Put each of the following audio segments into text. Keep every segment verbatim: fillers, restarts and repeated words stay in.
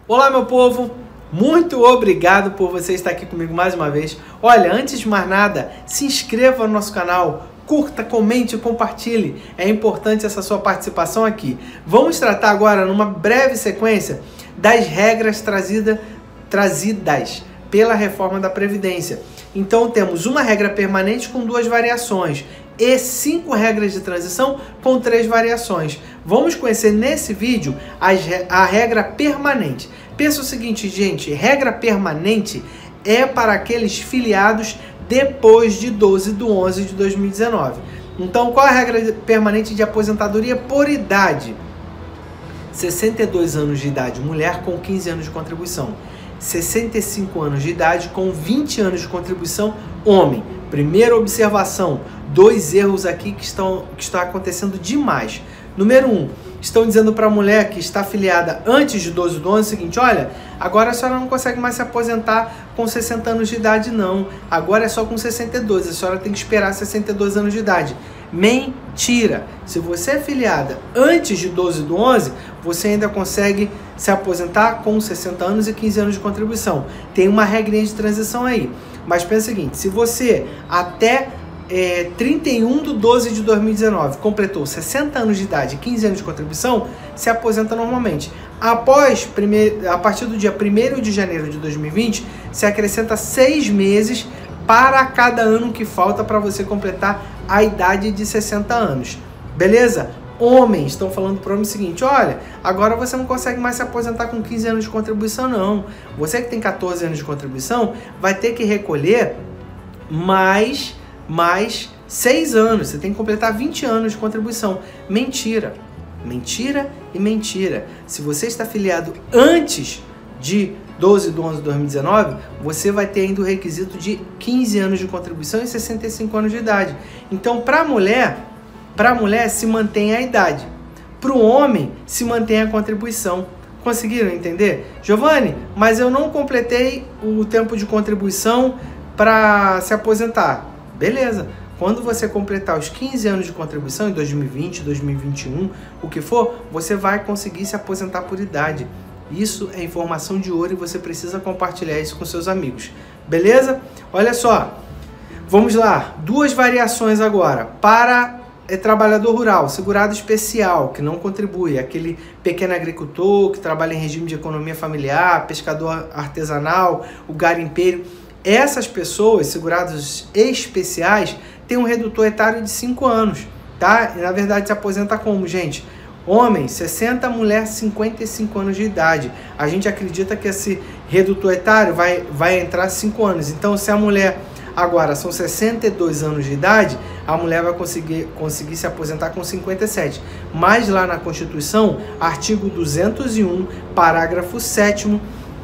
Olá, meu povo! Muito obrigado por você estar aqui comigo mais uma vez. Olha, antes de mais nada, se inscreva no nosso canal, curta, comente e compartilhe. É importante essa sua participação aqui. Vamos tratar agora, numa breve sequência, das regras trazida, trazidas pela reforma da Previdência. Então temos uma regra permanente com duas variações e cinco regras de transição com três variações. Vamos conhecer nesse vídeo as, a regra permanente. Pensa o seguinte, gente, regra permanente é para aqueles filiados depois de doze de onze de dois mil e dezenove. Então, qual é a regra permanente de aposentadoria por idade? sessenta e dois anos de idade, mulher com quinze anos de contribuição. sessenta e cinco anos de idade com vinte anos de contribuição, homem. Primeira observação, dois erros aqui que estão, que estão acontecendo demais. Número um, estão dizendo para a mulher que está afiliada antes de doze do onze o seguinte, olha, agora a senhora não consegue mais se aposentar com sessenta anos de idade não, agora é só com sessenta e dois, a senhora tem que esperar sessenta e dois anos de idade. Mentira! Se você é afiliada antes de doze do onze, você ainda consegue se aposentar com sessenta anos e quinze anos de contribuição. Tem uma regrinha de transição aí. Mas pensa o seguinte, se você até é, trinta e um de doze de dois mil e dezenove completou sessenta anos de idade e quinze anos de contribuição, se aposenta normalmente. Após, primeir, a partir do dia primeiro de janeiro de dois mil e vinte, se acrescenta seis meses para cada ano que falta para você completar a idade de sessenta anos. Beleza? Homens estão falando para o homem o seguinte, olha, agora você não consegue mais se aposentar com quinze anos de contribuição não. Você que tem quatorze anos de contribuição vai ter que recolher mais, mais seis anos. Você tem que completar vinte anos de contribuição. Mentira. Mentira e mentira. Se você está afiliado antes de doze de onze de dois mil e dezenove, você vai ter ainda o requisito de quinze anos de contribuição e sessenta e cinco anos de idade. Então, para a mulher, para a mulher se mantém a idade. Para o homem, se mantém a contribuição. Conseguiram entender? Giovanni, mas eu não completei o tempo de contribuição para se aposentar. Beleza. Quando você completar os quinze anos de contribuição, em dois mil e vinte, dois mil e vinte e um, o que for, você vai conseguir se aposentar por idade. Isso é informação de ouro e você precisa compartilhar isso com seus amigos. Beleza? Olha só. Vamos lá. Duas variações agora. Para é, trabalhador rural, segurado especial, que não contribui. Aquele pequeno agricultor que trabalha em regime de economia familiar, pescador artesanal, o garimpeiro. Essas pessoas, segurados especiais, têm um redutor etário de cinco anos. Tá? E, na verdade, se aposenta como, gente? Homem, sessenta, mulher, cinquenta e cinco anos de idade. A gente acredita que esse redutor etário vai, vai entrar cinco anos. Então, se a mulher agora são sessenta e dois anos de idade, a mulher vai conseguir, conseguir se aposentar com cinquenta e sete. Mas lá na Constituição, artigo duzentos e um, parágrafo sétimo,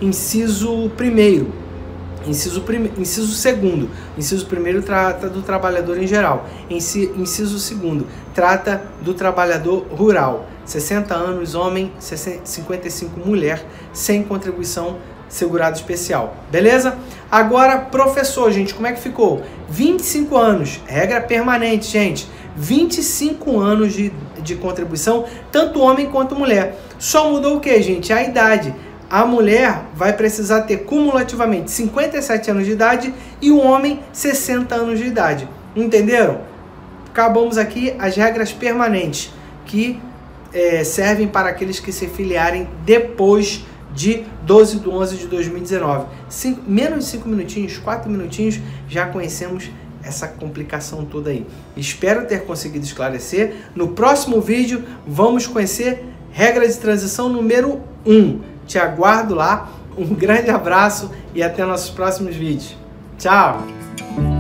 inciso primeiro. Inciso, prim... Inciso segundo. Inciso primeiro trata do trabalhador em geral. Inciso segundo trata do trabalhador rural. sessenta anos, homem, cinquenta e cinco, mulher, sem contribuição segurado especial. Beleza? Agora, professor, gente, como é que ficou? vinte e cinco anos, regra permanente, gente. vinte e cinco anos de, de contribuição, tanto homem quanto mulher. Só mudou o que, gente? A idade. A mulher vai precisar ter cumulativamente cinquenta e sete anos de idade e o homem sessenta anos de idade. Entenderam? Acabamos aqui as regras permanentes que é, servem para aqueles que se filiarem depois de doze de onze de dois mil e dezenove. Cinco, menos de cinco minutinhos, quatro minutinhos, já conhecemos essa complicação toda aí. Espero ter conseguido esclarecer. No próximo vídeo vamos conhecer regra de transição número um. Te aguardo lá, um grande abraço e até nossos próximos vídeos. Tchau!